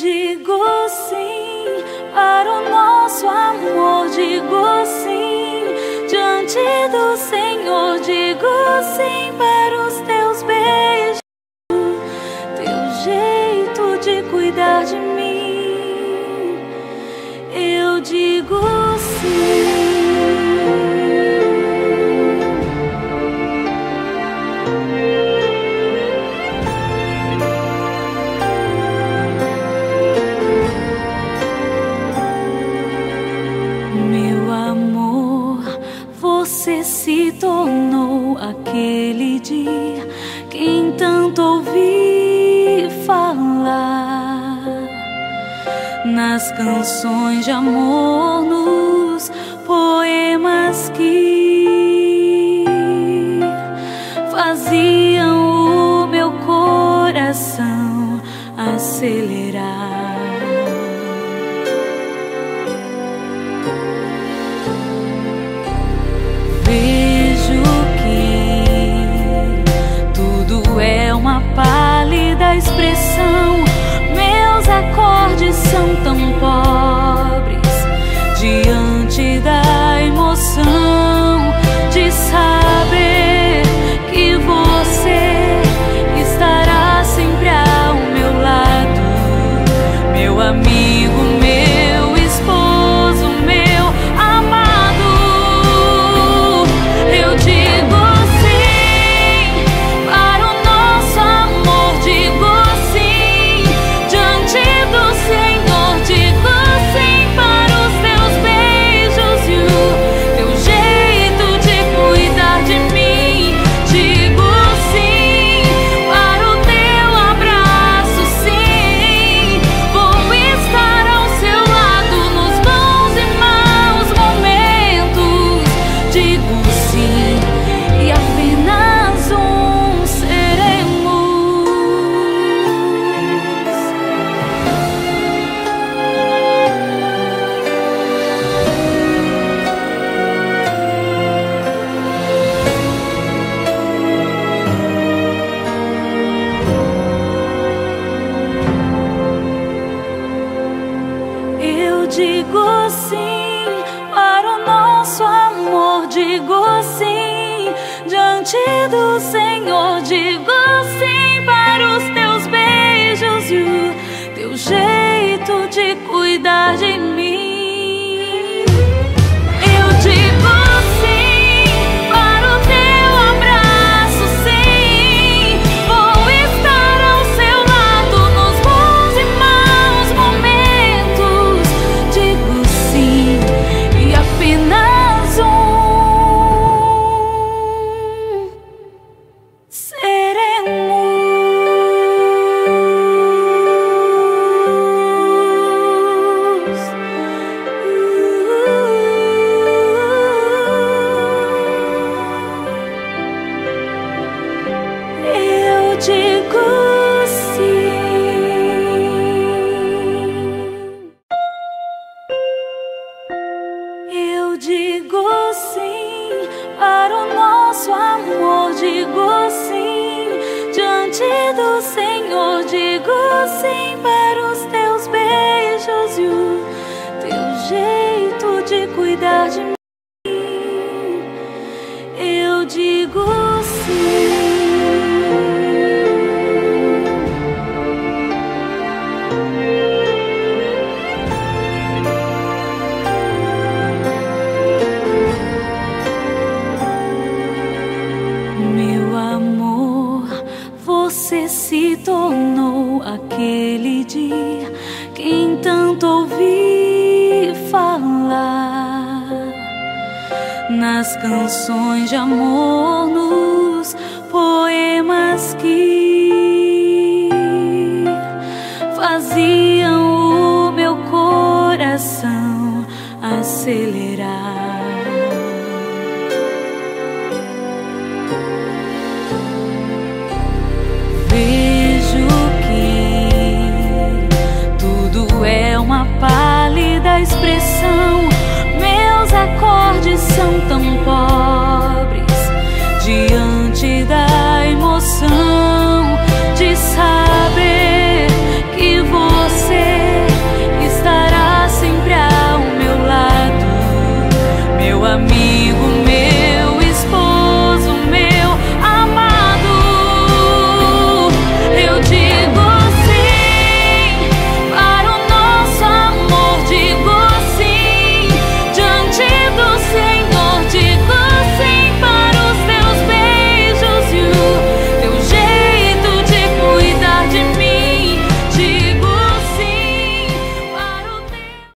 digo sim para o nosso amor, digo sim diante do Senhor, digo sim para os teus beijos, teu jeito de cuidar de mim. Eu digo sim. Você se tornou aquele dia quem tanto ouvi falar, nas canções de amor, nos poemas que faziam o meu coração acelerar. Vejo que tudo é uma pálida expressão, meus acordes são tão pobres diante da emoção de saber que você estará sempre ao meu lado, meu amigo, meu esposo, meu amado. Eu digo sim para o nosso amor, digo sim diante do Senhor, digo sim para os teus beijos e o teu jeito de cuidar de mim. Digo sim para o teu abraço, sim, vou estar ao seu lado nos bons e maus momentos. Digo sim e apenas um seremos. Eu digo sim para o nosso amor, digo sim diante do Senhor, digo sim para os teus beijos e o teu jeito de cuidar de mim. Eu digo sim para o teu abraço, sim, vou estar ao seu lado nos bons e maus momentos. Digo sim e apenas um seremos. Eu digo sim. Eu digo sim para o nosso amor, digo sim diante do Senhor, digo sim para os teus beijos e o teu jeito de cuidar de mim. Eu digo sim. Meu amor, você se tornou aquele dia quem tanto ouvi falar, nas canções de amor, nos poemas que faziam o meu coração acelerar. Vejo que tudo é uma pálida expressão,